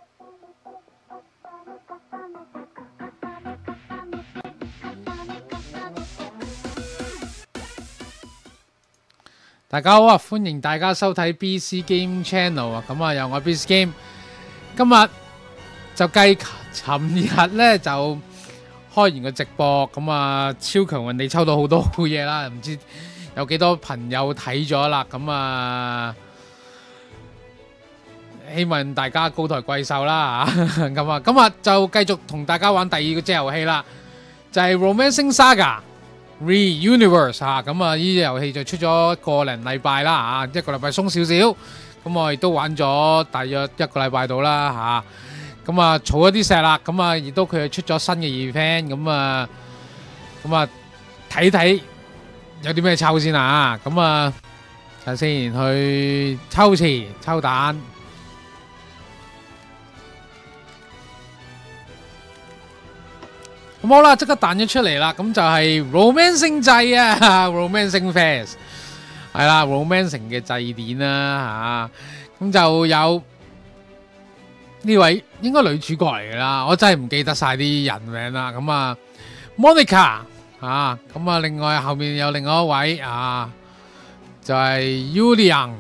大家好啊，歡迎大家收睇 BC Game Channel 啊，咁啊由我 BC Game， 今日就繼尋日咧就開完個直播，咁啊超強運地抽到好多好嘢啦，唔知有幾多朋友睇咗啦，咁啊希望大家高抬貴手啦嚇，咁啊今日就繼續同大家玩第二個隻遊戲啦，就係 Romancing Saga Re-Universe 嚇，咁啊呢隻遊戲就出咗個零禮拜啦嚇，一個禮拜鬆少少，咁我亦都玩咗大約一個禮拜到啦嚇，咁啊儲咗啲石啦，咁啊亦都佢又出咗新嘅 event，咁啊睇睇有啲咩抽先啊，咁啊睇下先去抽詞抽蛋。咁好啦，即刻彈咗出嚟啦，咁就係 Romancing 祭啊，Romancing Fest 係啦 ，Romancing 嘅祭典啦嚇，咁就有呢位應該女主角嚟噶啦，我真係唔記得晒啲人名啦，咁啊 Monica 啊，咁啊另外後面有另外一位啊，就係 Yuliang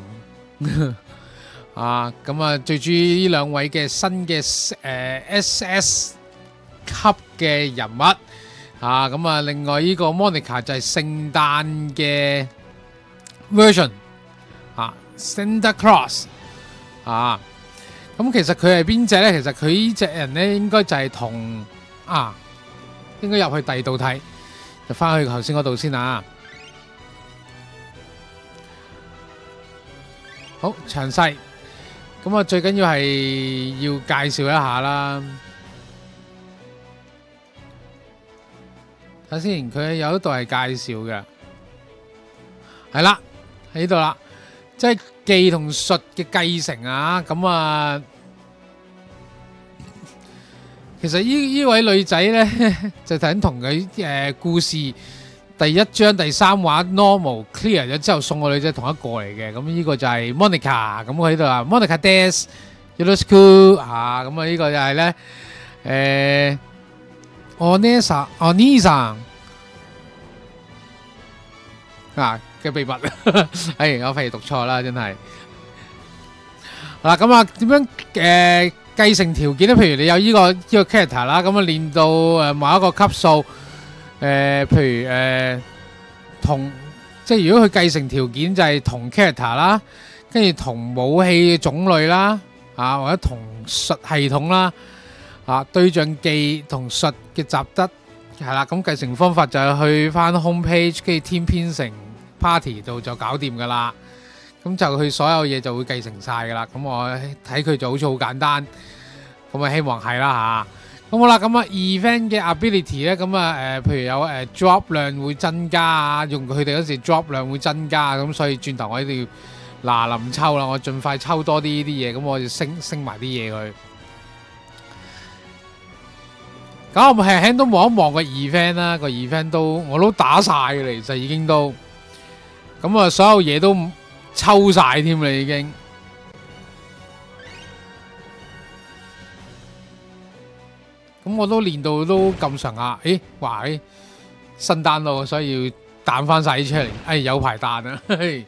啊，咁啊最主要呢兩位嘅新嘅SS級嘅人物啊，咁啊另外呢個 Monica 就係聖誕嘅 version 啊 Santa Claus 啊，咁其實佢係邊隻咧？其實佢呢隻人咧應該就係同應該入去第二度睇，就翻去頭先嗰度先啊。好詳細，咁啊最緊要係要介紹一下啦。睇先，佢有一度係介紹嘅，係啦，喺呢度啦，即係技同術嘅繼承啊！咁啊，其實呢位女仔咧就等同佢故事第一章第三話 normal clear 咗之後送個女仔同一個嚟嘅，咁呢個就係 Monica， 咁佢喺度啊 Monica Des Yellowschool 啊，咁啊呢個就係咧Onisa 嘅秘密，係我費事讀錯啦，真係。嗱咁啊，點樣繼承條件咧？譬如你有呢個 character 啦，咁啊練到某一個級數，譬如同即係如果佢繼承條件就係同 character 啦，跟住同武器嘅種類啦，或者同術系統啦。對象技同術嘅習得係啦，咁繼承方法就係去翻 home page 跟住添編成 party 度就搞掂噶啦，咁就佢所有嘢就會繼承晒噶啦。咁我睇佢就好似好簡單，咁啊希望係啦嚇。咁好啦，咁啊 event 嘅 ability 咧，咁啊譬如有drop 量會增加啊，用佢哋嗰時 drop 量會增加，咁所以轉頭我一定要嗱臨抽啦，我盡快抽多啲呢啲嘢，咁我就升埋啲嘢佢。咁我輕輕都望一望個 event 啦，個 event 我都打晒嘅啦，其實已經都咁啊，所有嘢都抽晒添啦，已經。咁我都練到都咁上下，哇！新單咯，所以要彈翻晒啲出嚟，有排彈啊！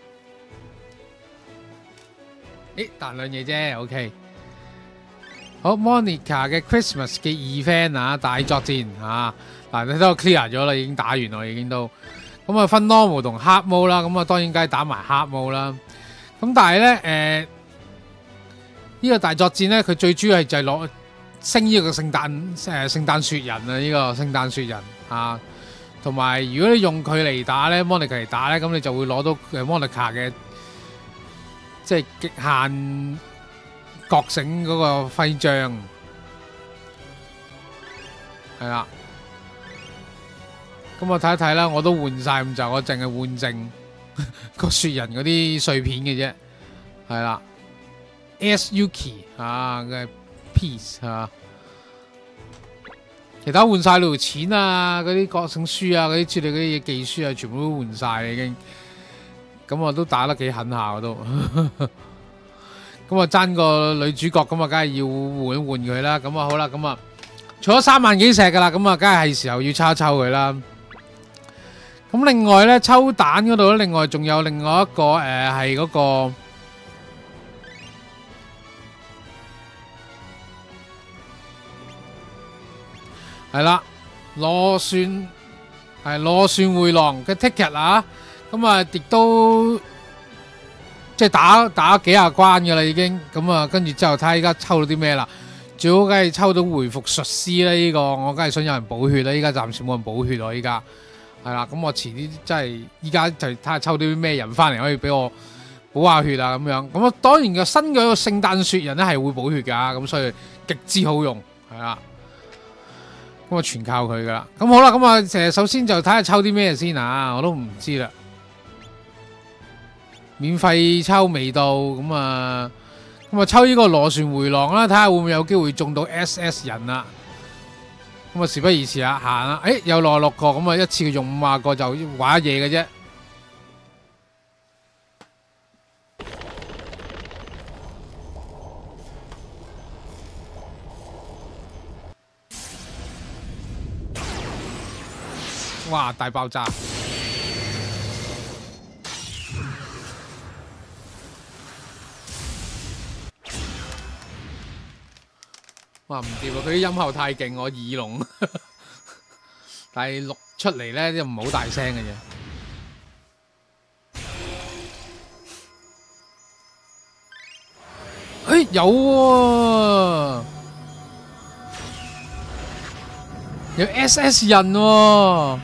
彈兩嘢啫 ，OK。好 ，Monica 嘅 Christmas 嘅 event 大作戰嗱你都 clear 咗啦，已經打完啦，已經都咁啊分 normal 同 hard mode 啦，咁啊當然梗係打埋 hard mode 啦。咁但係咧呢個大作戰咧，佢最主要係就係攞升呢個聖誕雪人啊，呢個聖誕雪人同埋如果你用佢嚟打咧 ，Monica 嚟打咧，咁你就會攞到Monica 嘅即係極限覺醒嗰個徽章，係啦。咁我睇一睇啦，我都換晒咁就，我淨係換剩個雪人嗰啲碎片嘅啫，係啦。Suki 嘅 piece 其他換晒咯，錢啊，嗰啲覺醒書啊，嗰啲之類嗰啲嘢技書啊，全部都換晒已經。咁我都打得幾狠下我都。咁咁啊爭個女主角，咁啊梗係要換一換佢啦。咁啊好啦，咁啊除咗3萬幾石噶啦，咁啊梗係時候要抽一抽佢啦。咁另外咧抽蛋嗰度咧，另外仲有另外一個係嗰個係啦，螺旋回廊嘅 ticket 啊，咁啊亦都即係打幾廿關噶啦已經，咁啊跟住之後睇下依家抽到啲咩啦，最好梗係抽到回復術師啦，呢個我梗係想有人補血啦，依家暫時冇人補血喎，依家係啦，咁我遲啲真係依家就睇下抽到啲咩人翻嚟可以俾我補下血啊咁樣，咁啊當然嘅新嘅個聖誕雪人咧係會補血噶，咁所以極之好用係啦。咁啊，全靠佢噶啦。咁好啦，咁啊，首先就睇下抽啲咩先啊，我都唔知啦。免費抽未到，咁啊抽呢個螺旋回廊啦，睇下會唔會有機會中到 SS 人啦。咁啊，事不宜遲啊，行啦。誒，有66個，咁啊，一次用50個就玩一嘢嘅啫。哇！大爆炸！哇！唔掂啊！佢啲音效太勁，我耳聾。但係錄出嚟咧，都唔係好大聲嘅啫。誒，有喎，有 SS 人喎。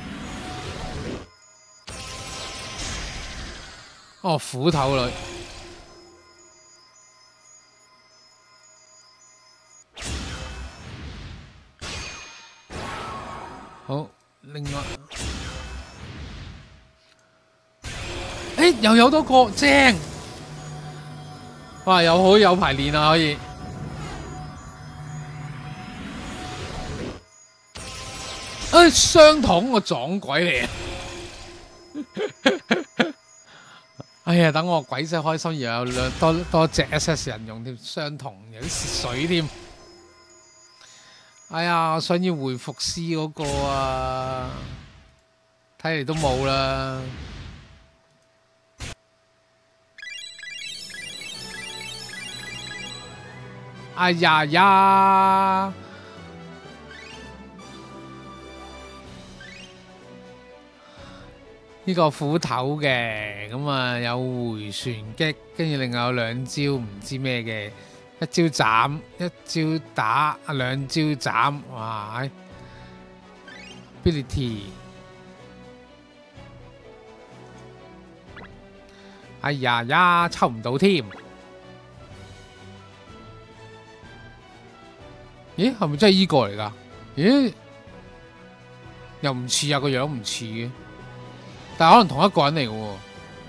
哦，斧頭女，好，另外，誒，又有多個正，哇，又好有排練啊，可以，誒，雙筒個撞鬼嚟啊！哎呀，等我鬼死開心，又有多隻 SS 人用添，相同有啲蝕水添。哎呀，我想要回復師嗰個啊，睇嚟都冇啦。哎呀呀！呢個斧頭嘅，咁啊有回旋擊，跟住另外有2招唔知咩嘅，一招斬，一招打，2招斬，哇 ！ability， 哎呀呀，抽唔到添，咦？係咪真係依個嚟㗎？咦？又唔似啊，個樣唔似嘅。但係可能同一個人嚟嘅喎，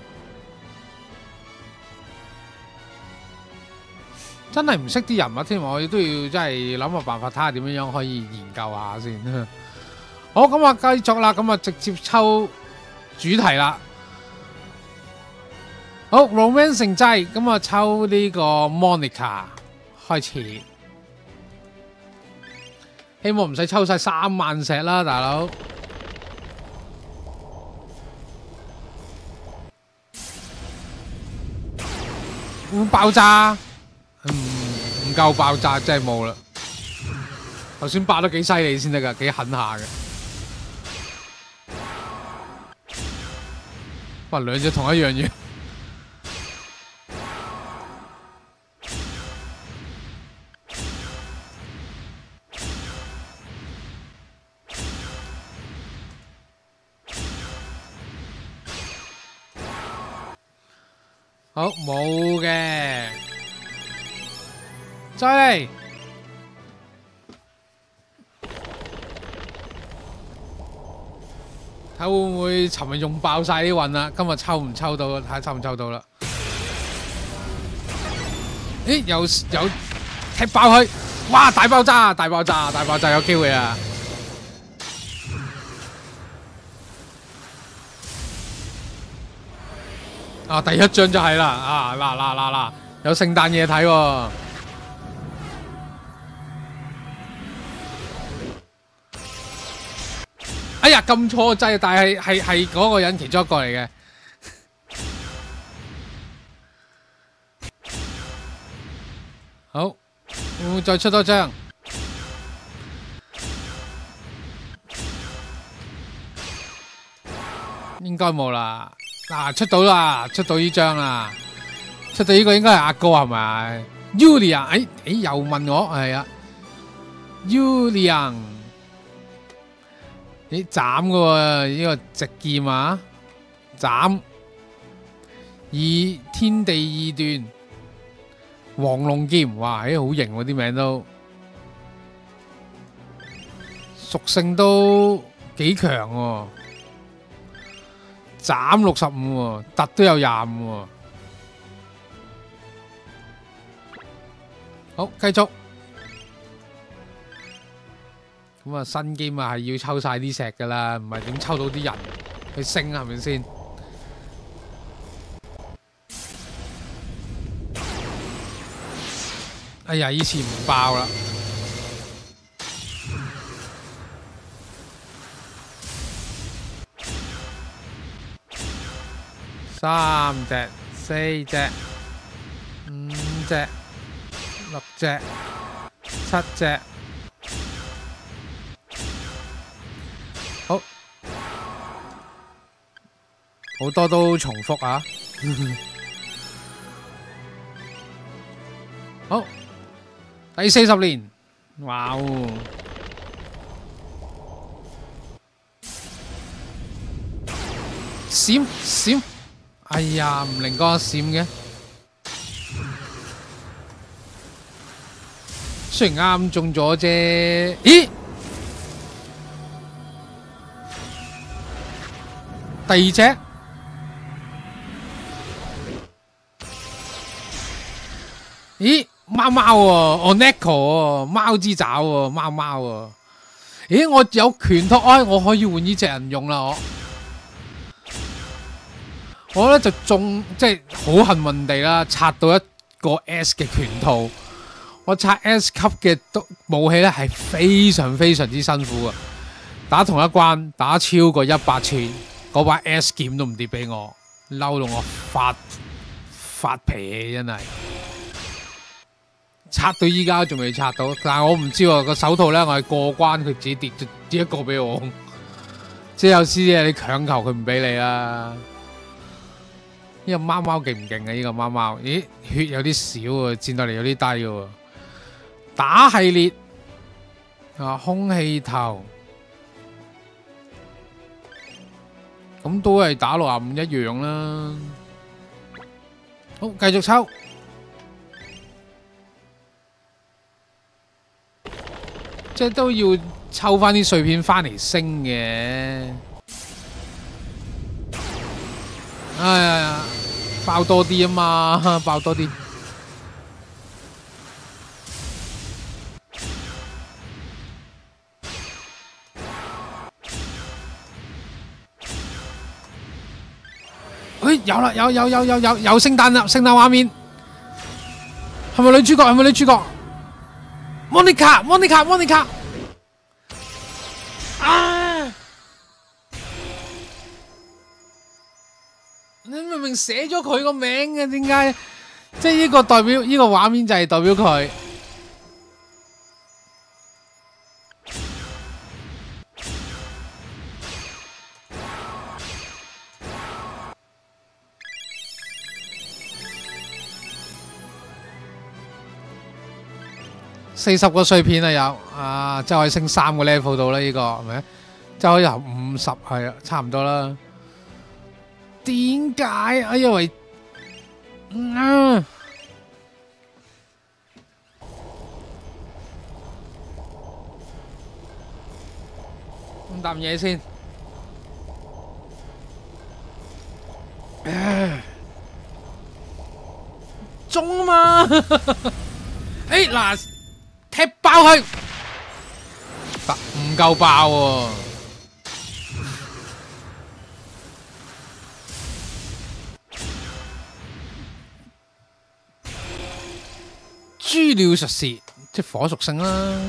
真係唔識啲人物添，我哋都要真係諗個辦法睇下點樣可以研究下先。好，咁啊繼續啦，咁啊直接抽主題啦。好 ，Romance 成劑，咁啊抽呢個 Monica 開始，希望唔使抽晒3萬石啦，大佬。會爆炸？唔夠爆炸，真係冇啦。頭先爆得幾犀利先得㗎，幾狠下嘅。哇，2隻同一樣嘢。好，冇嘅，再嚟，睇會唔會尋日用爆晒啲運啦？今日抽唔抽到？睇下抽唔抽到啦。咦，有踢爆佢！哇，大爆炸！大爆炸！大爆炸！有機會啊！啊，第一張就係啦！啊，嗱， 有聖誕嘢睇喎。哎呀，撳錯掣，但係嗰個人其中一個嚟嘅。好，會唔會再出多張？應該冇啦。嗱，出到啦，出到呢張啦，出到呢個應該係阿哥係咪 ？Julian，又問我係啊 ，Julian， 斬嘅喎呢個直劍啊，斬以天地二段，黃龍劍，哇，好型喎啲名都，屬性都幾強喎。斬65喎，突都有25喎。好，繼續。咁啊，新game啊係要抽晒啲石噶啦，唔係點抽到啲人去升係咪先？哎呀，以前唔爆啦。3隻、4隻、5隻、6隻、7隻，好，好多都重複啊！好，第40年，哇哦！閃閃！哎呀，唔靈光閃嘅，雖然啱中咗啫。咦？第二隻？咦？貓貓喎 ，Oneko 喎，貓之爪喎，貓貓喎。咦？我有拳托，我可以換呢隻人用啦，我咧就中，即係好幸運地啦，刷到一個 S 嘅拳套。我刷 S 級嘅武器咧係非常非常之辛苦嘅，打同一關打超過100次，嗰把 S 劍都唔跌俾我，嬲到我發脾氣真係。刷到依家仲未刷到，但係我唔知喎，個手套咧我係過關，佢自己跌一個俾我，即係有時嘢你強求佢唔俾你啦。呢個貓貓勁唔勁啊？呢個貓貓，咦，血有啲少喎，戰鬥力有啲低喎。打系列啊，空氣頭，咁都係打65一樣啦。好，繼續抽，即係都要抽翻啲碎片翻嚟升嘅。哎呀，爆多啲啊嘛，爆多啲。哎，有啦，有聖誕啦，聖誕畫面，係咪女主角？係咪女主角？Monica，啊！你明明寫咗佢個名嘅，點解？即係呢個代表呢個畫面就係代表佢。40個碎片啊有啊，即係可以升3個 level 到啦，呢個係咪？即係可以由50係啊，差唔多啦。點解？我以為咁啖嘢先。中啊嘛！哎嗱，踢爆佢，唔夠爆喎。 豬鳥術士，即係火屬性啦。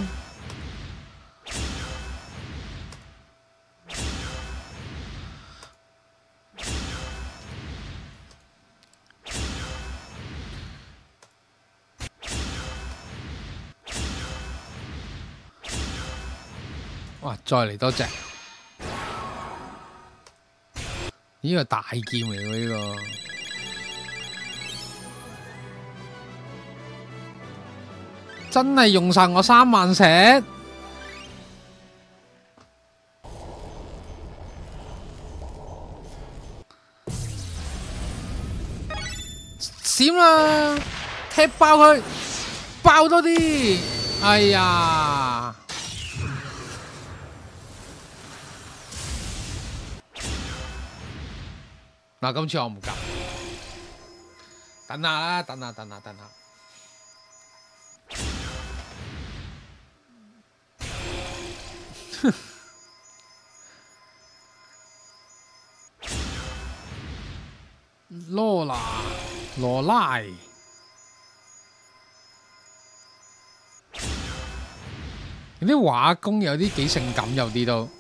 哇！再嚟多隻，呢個大劍嚟喎，呢個真係用晒我3萬石，閃啦！踢爆佢，爆多啲！哎呀！嗱，今次我唔夾，等下啦，等下。羅拉，啲畫工有啲幾性感，有啲都。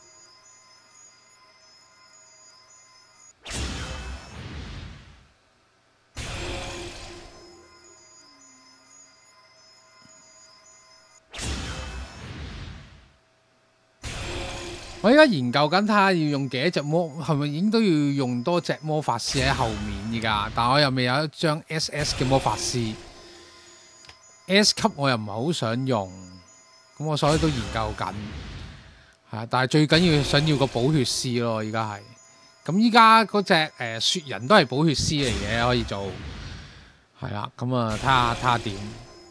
我而家研究緊睇下要用幾多隻係咪應都要用多隻魔法師喺後面而家，但我又未有一張 SS 嘅魔法師 ，S 級我又唔係好想用，咁我所以都研究緊，係啊，但係最緊要想要個補血師咯，而家係，咁依家嗰隻雪人都係補血師嚟嘅，可以做，係啦，咁啊睇下點，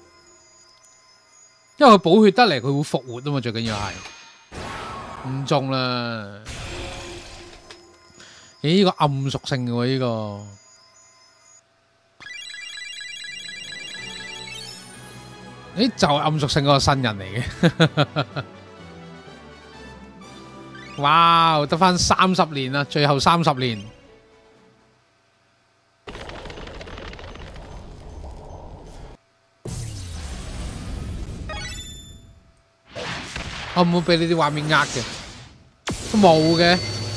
因為佢補血得嚟，佢會復活啊嘛，最緊要係。唔中啦！咦，呢個暗屬性嘅喎，呢個誒就係暗屬性嗰個新人嚟嘅。哇！得返30年啦，最後30年。我唔會俾你啲畫面呃嘅，都冇嘅。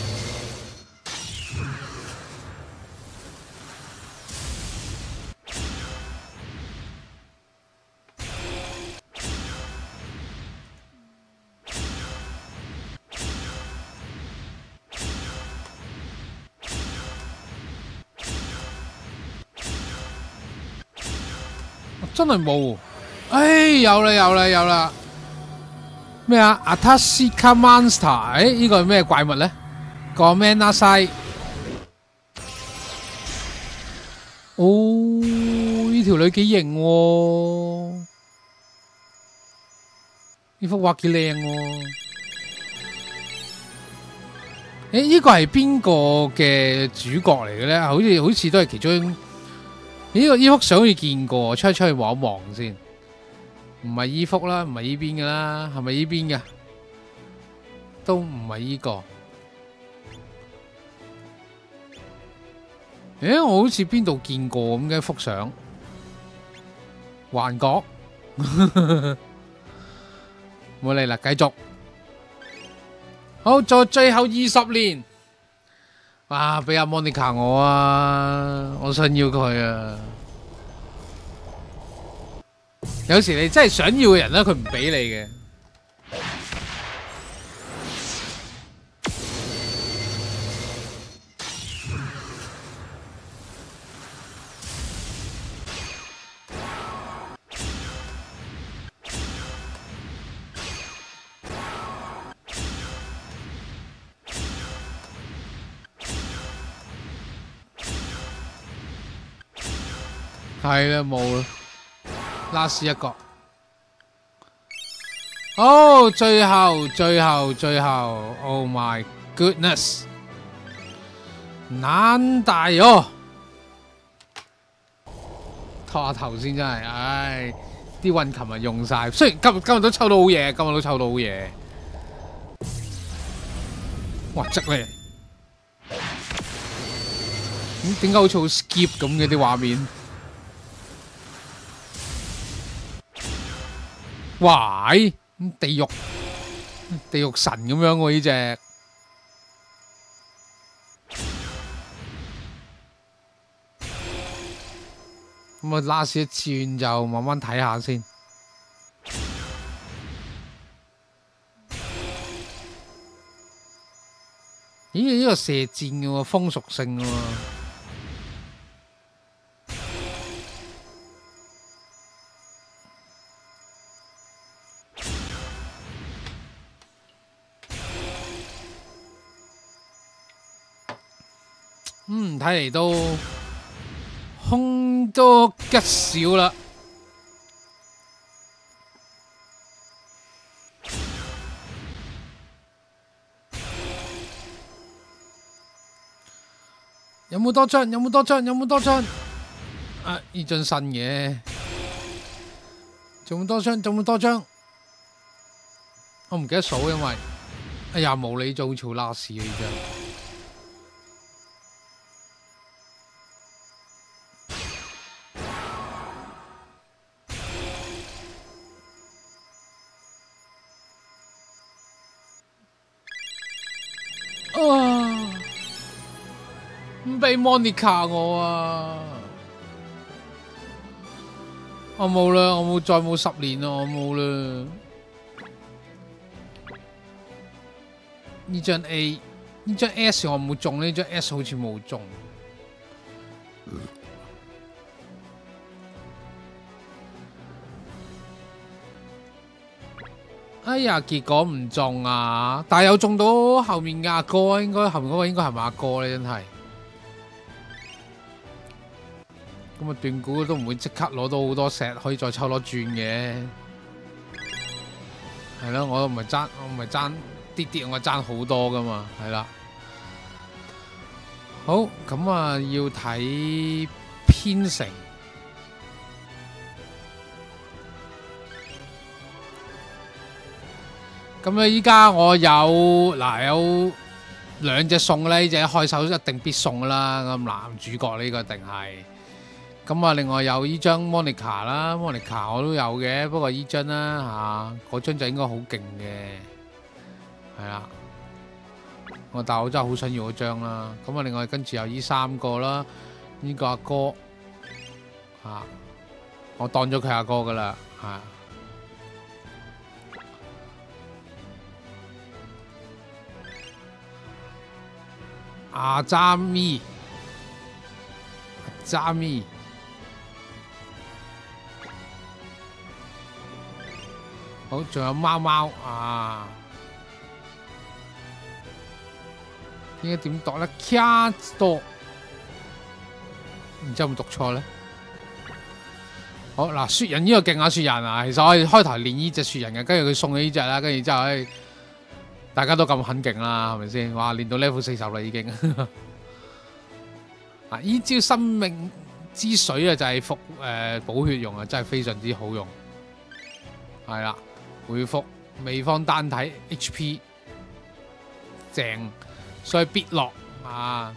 真係冇，哎，有啦！咩啊 ？Atashika Monster， 誒，呢個係咩怪物咧？個 Mana Sai， 哦，呢條女幾型喎，呢幅畫幾靚喎。誒，呢個係邊個嘅主角嚟嘅咧？好似都係其中。呢幅相好似見過，出去望一望先。唔係依幅啦，唔係依邊噶啦，係咪依邊嘅？都唔係依個。誒，我好似邊度見過咁嘅幅相，幻覺。冇嚟啦，繼續。好，在最後20年。哇！俾阿 Monica 我啊，我想要佢啊。有時你真係想要嘅人咧，佢唔俾你嘅。係啦，冇啦。last 一個，好，最後 ，Oh my goodness， 難大哦，拖下頭先真係，唉，啲運琴日用晒，雖然今日都抽到好嘢，哇，積咧，點解好似好 skip 咁嘅啲畫面？ 哇！地獄神咁樣喎呢隻。咁啊，last 一轉就慢慢睇下先。咦？呢個射箭嘅喎，風屬性嘅喎。睇嚟都凶多吉少啦。有冇多張？有冇多張？有冇多張？啊！呢張新嘅，仲冇多張？仲冇多張？我唔記得數，因為哎呀無理做潮拉屎啊！呢張。唔俾 Monica 我啊！我冇啦，我冇再冇10年啦，我冇啦。呢張 A， 呢張 S 我冇中，呢張 S 好似冇中。哎呀，結果唔中啊！但係有中到後面嘅阿哥，應該後面嗰個應該係咪阿哥咧？真係。咁啊，斷估都唔會即刻攞到好多石，可以再抽多轉嘅。係咯，我唔係爭啲啲，我爭好多噶嘛，係啦。好，咁啊要睇編成。咁啊，依家我有2隻送咧，呢隻開手一定必送啦。咁男主角呢個一定係。咁啊，另外有呢張 Monica 啦 ，Monica 我都有嘅，不過呢張啦嗰張就應該好勁嘅，係啦。但我真係好想要嗰張啦。咁啊，另外跟住有呢3個啦，呢個阿哥我當咗佢阿哥噶啦，阿扎咪。好，仲有貓貓啊！應該點讀咧 ？Cat 多，唔知有冇讀錯咧？好嗱，雪人呢個勁啊！雪人啊，其實我哋開頭練呢隻雪人嘅，跟住佢送咗呢隻啦，跟住之後大家都咁狠勁啦，係咪先？哇，練到 level 40啦已經。啊！呢招生命之水啊，就係復補血用啊，真係非常之好用。係啦，回復未放單體 HP 正，所以必落啊！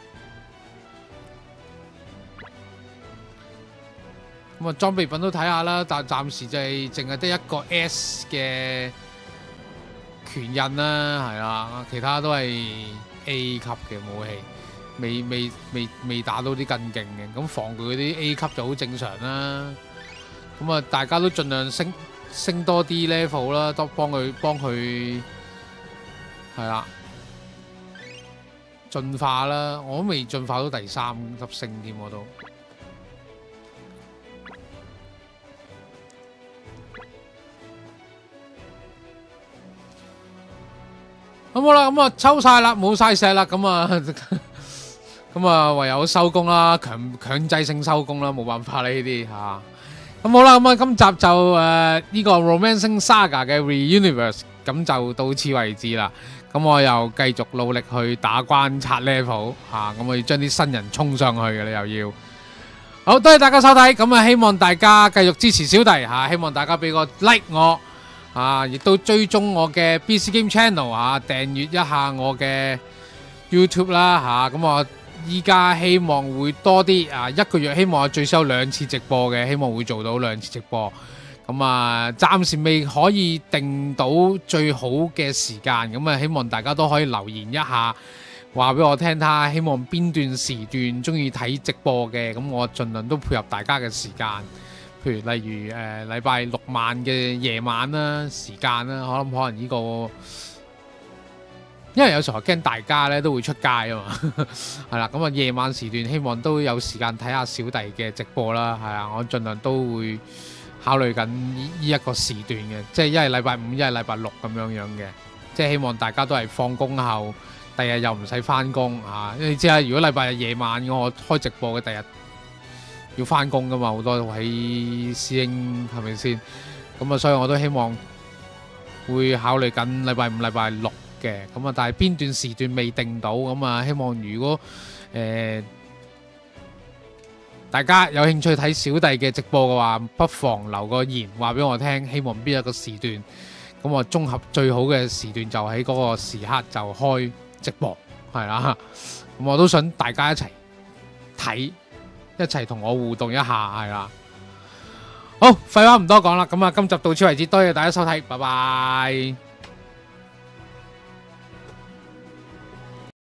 咁啊，裝備品都睇下啦，但暫時就係淨係得一個 S 嘅拳印啦，係啦，其他都係 A 級嘅武器。未打到啲更勁嘅，咁防佢嗰啲 A 級就好正常啦。咁啊，大家都盡量升多啲 level 啦，都幫佢係啦，進化啦。我都未進化到第3級星添，我都。咁好啦，咁啊抽晒啦，冇晒石啦，咁啊。咁啊，唯有收工啦，強制性收工啦，冇辦法啦呢啲嚇。咁好啦，咁啊，今集就呢個 Romancing Saga 嘅 Reuniverse 咁就到此為止啦。咁我又繼續努力去打關刷 level 嚇，咁我要將啲新人衝上去嘅啦，又要。好，多謝大家收睇，咁啊希望大家繼續支持小弟嚇，希望大家俾個 like 我嚇，亦都追蹤我嘅 BC Game Channel 嚇，訂閱一下我嘅 YouTube 啦嚇，咁我。依家希望會多啲1個月希望我最少有2次直播嘅，希望會做到2次直播。 咁啊，暫時未可以定到最好嘅時間，咁啊，希望大家都可以留言一下，話俾我聽睇，希望邊段時段中意睇直播嘅，咁我盡量都配合大家嘅時間。譬如例如禮拜六晚嘅夜晚啦，時間啦，我諗可能呢個，因為有時候驚大家咧都會出街啊嘛，係啦，咁啊夜晚時段希望都有時間睇下小弟嘅直播啦，係啊，我盡量都會考慮緊呢一個時段嘅，即係一係禮拜五，一係禮拜六咁樣嘅，即係希望大家都係放工後，第日又唔使翻工啊！你知啊，如果禮拜日夜晚我開直播嘅，第日要翻工噶嘛，好多位師兄係咪先？咁啊，所以我都希望會考慮緊禮拜五、禮拜六嘅，咁啊，但係邊段時段未定到，咁啊，希望如果大家有興趣睇小弟嘅直播嘅話，不妨留個言話俾我聽，希望邊一個時段，咁我綜合最好嘅時段就喺嗰個時刻就開直播，係啦，咁我都想大家一齊睇，一齊同我互動一下，係啦。好，廢話唔多講啦，咁啊，今集到此為止，多謝大家收睇，拜拜。